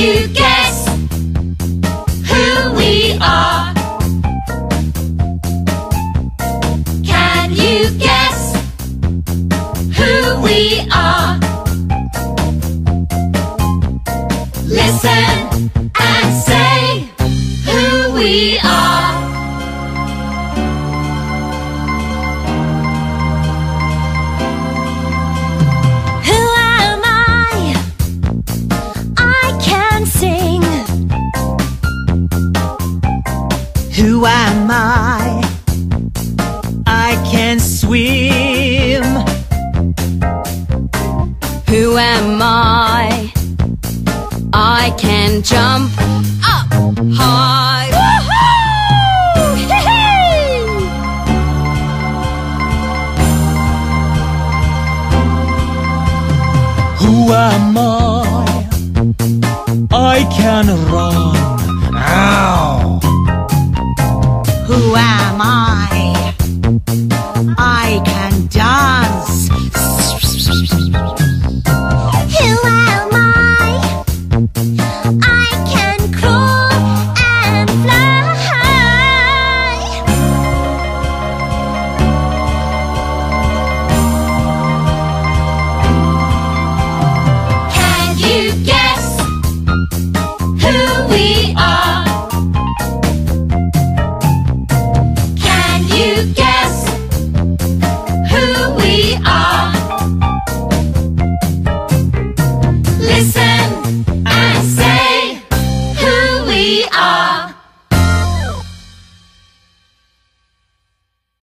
you guess who we are? Can you guess who we are? Listen and say who we are. Who am I? I can sing. Who am I? I can swim. Who am I? I can jump up high. Woohoo! Hee-hee! Who am I? I can run.